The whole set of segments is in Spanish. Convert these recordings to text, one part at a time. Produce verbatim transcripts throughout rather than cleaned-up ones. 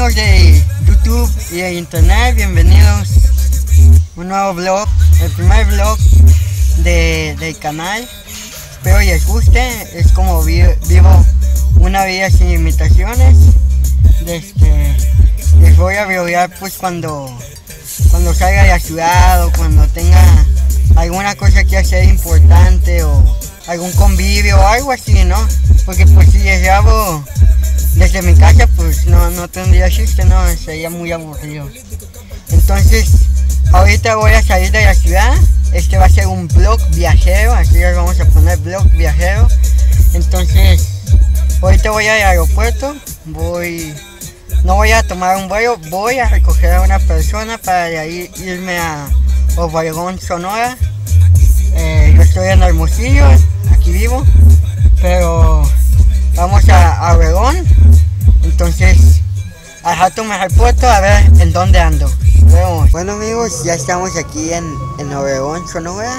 amigos de YouTube y de Internet, bienvenidos a un nuevo vlog, el primer vlog de, del canal. Espero les guste, es como vi, vivo una vida sin limitaciones. Desde, les voy a vlogar pues cuando, cuando salga de la ciudad o cuando tenga alguna cosa que hacer importante o algún convivio o algo así, ¿no? Porque pues si les grabo desde mi casa pues no, no tendría chiste, no, sería muy aburrido. Entonces ahorita voy a salir de la ciudad, este va a ser un vlog viajero, así les vamos a poner vlog viajero. Entonces ahorita voy al aeropuerto, voy, no voy a tomar un vuelo, voy a recoger a una persona para de ahí irme a Obregón, Sonora. Eh, yo estoy en Hermosillo, aquí vivo, pero vamos a, a Obregón. Entonces al rato me reporto a ver en dónde ando. Vemos. Bueno amigos, ya estamos aquí en, en Obregón, Sonora.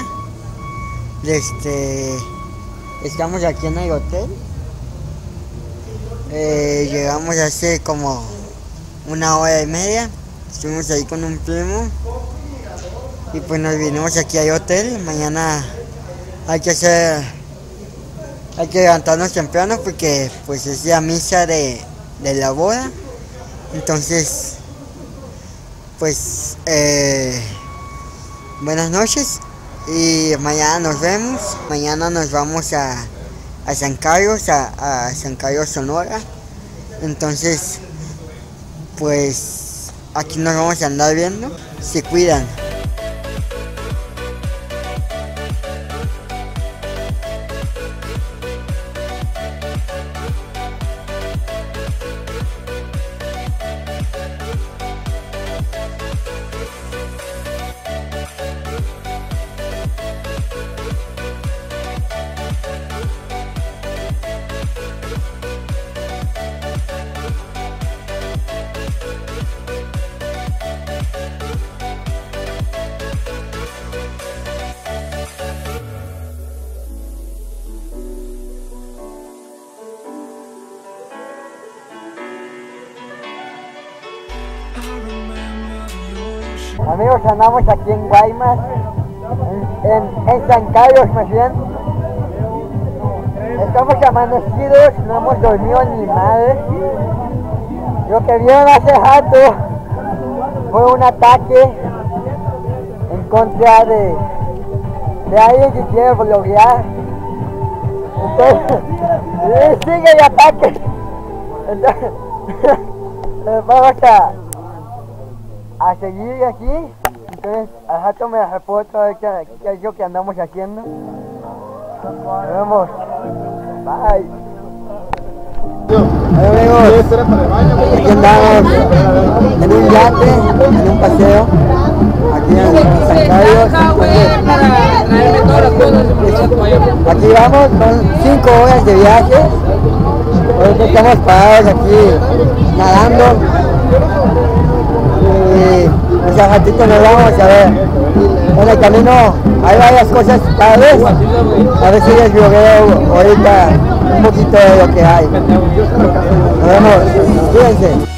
Este, estamos aquí en el hotel. Eh, llegamos hace como una hora y media. Estuvimos ahí con un primo y pues nos vinimos aquí al hotel. Mañana hay que hacer, hay que levantarnos temprano porque pues es la misa de, de la boda. Entonces pues eh, buenas noches y mañana nos vemos. Mañana nos vamos a, a San Carlos, a, a San Carlos, Sonora. Entonces pues aquí nos vamos a andar viendo. Se cuidan. Amigos, andamos aquí en Guaymas, en, en, en San Carlos más bien. Estamos amanecidos, no hemos dormido ni madre. Lo que vieron hace rato fue un ataque en contra de, de alguien que quiere bloquear. Entonces, sigue el ataque. Entonces, vamos a... a seguir aquí. Entonces al rato me reporto a ver qué, qué es lo que andamos haciendo. Nos vemos. Bye. Hola amigos, aquí andamos en un yate, en un paseo aquí en San Carlos. Aquí vamos, son cinco horas de viaje. Ahorita estamos parados aquí nadando. Y pues al ratito nos vamos a ver. En el camino hay varias cosas padres. A ver si les veo ahorita un poquito de lo que hay. Nos vemos, cuídense.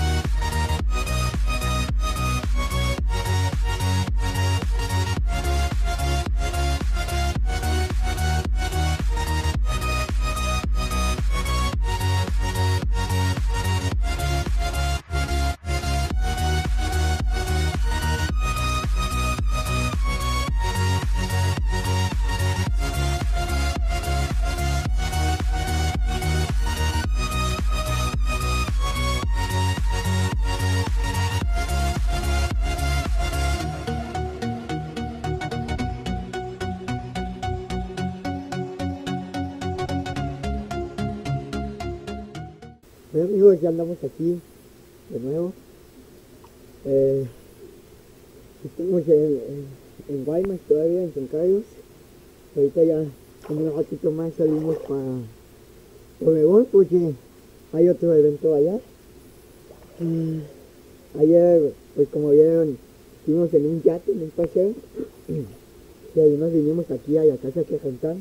Bueno amigos, ya andamos aquí de nuevo. Eh, estamos en, en, en Guaymas todavía, en San Carlos. Ahorita ya en un ratito más salimos para Obregón porque hay otro evento allá. Mm, ayer, pues como vieron, estuvimos en un yate, en un paseo. Y ahí nos vinimos aquí a la casa que rentamos.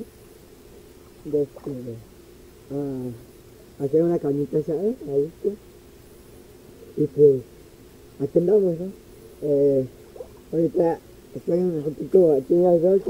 Desde, a hacer una cañita asada, a gusto. Y pues, aquí andamos, ¿no? Eh, ahorita estoy un ratito aquí en la alberca,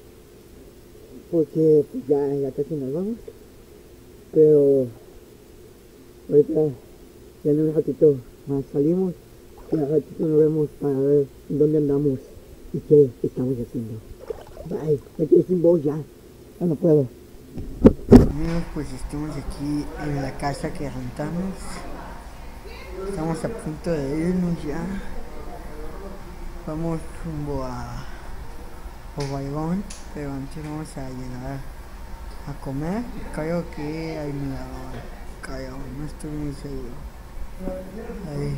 porque pues ya, ya casi nos vamos. Pero ahorita ya en un ratito más salimos y al ratito nos vemos para ver dónde andamos y qué estamos haciendo. Bye, me quedé sin voz ya, ya no puedo. Amigos, pues estamos aquí en la casa que rentamos. Estamos a punto de irnos ya. Vamos rumbo a Obregón, pero antes vamos a llegar a comer. Creo que hay mirador, creo, no estoy muy seguro. Ahí.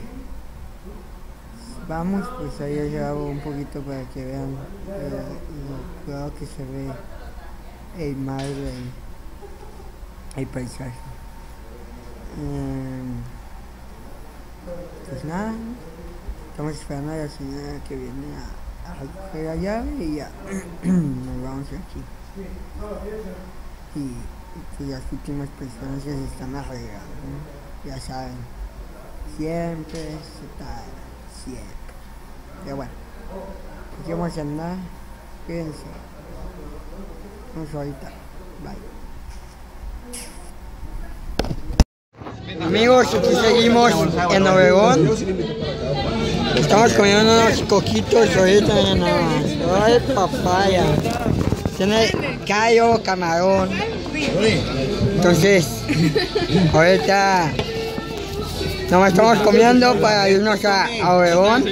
Vamos, pues ahí les grabo un poquito para que vean eh, lo claro que se ve el mar, el, el paisaje. Eh, pues nada, estamos esperando a la señora que viene a, a recoger la llave y ya nos vamos de aquí. Y, y pues las últimas personas que se están arreglando, ¿no? Ya saben, siempre se tarda, siempre. Pero bueno, aquí vamos a andar, cuídense. Vamos ahorita, bye. Amigos, aquí seguimos en Obregón. Estamos comiendo unos coquitos ahorita, nada más. Ay, papaya. Tiene callo, camarón. Entonces, ahorita nos estamos comiendo para irnos a, a Obregón.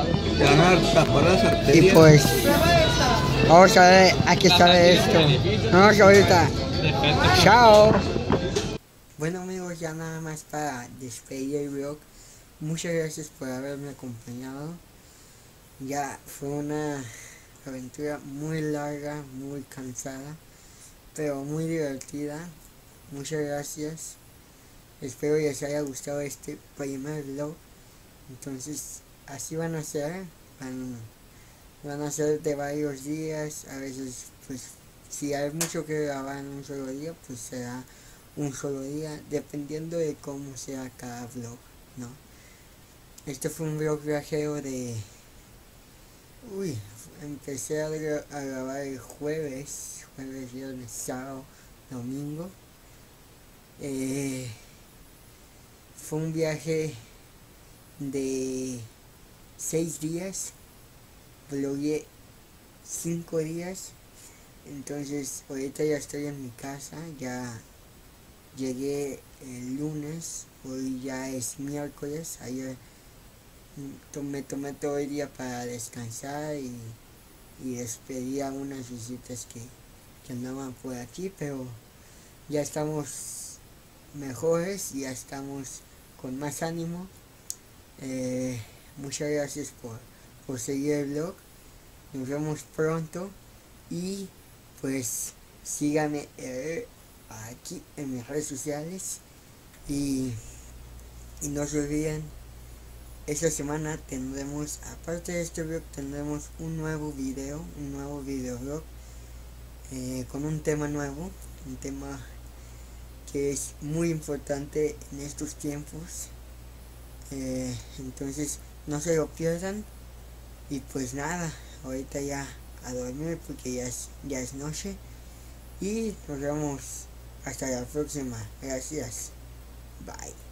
Y pues, vamos a ver a qué sale esto. Nos vemos ahorita. Chao. Bueno amigos, ya nada más para despedir el vlog. Muchas gracias por haberme acompañado. Ya fue una aventura muy larga, muy cansada, pero muy divertida. Muchas gracias. Espero les haya gustado este primer vlog. Entonces, así van a ser. Van, van a ser de varios días. A veces, pues, si hay mucho que grabar en un solo día, pues será un solo día, dependiendo de cómo sea cada vlog, ¿no? Este fue un vlog viajero de... Uy, empecé a, gra a grabar el jueves, jueves, viernes, sábado, domingo. Eh, fue un viaje de seis días, vlogué cinco días. Entonces ahorita ya estoy en mi casa, ya llegué el lunes, hoy ya es miércoles. Ayer me tomé todo el día para descansar y, y despedí a unas visitas que, que andaban por aquí, pero ya estamos mejores, ya estamos con más ánimo. Eh, muchas gracias por, por seguir el vlog, nos vemos pronto y pues síganme eh, aquí en mis redes sociales y, y no se olviden, esta semana tendremos, aparte de este vlog, tendremos un nuevo video, un nuevo videoblog eh, con un tema nuevo, un tema que es muy importante en estos tiempos. Eh, entonces no se lo pierdan y pues nada, ahorita ya a dormir porque ya es, ya es noche y nos vemos hasta la próxima. Gracias, bye.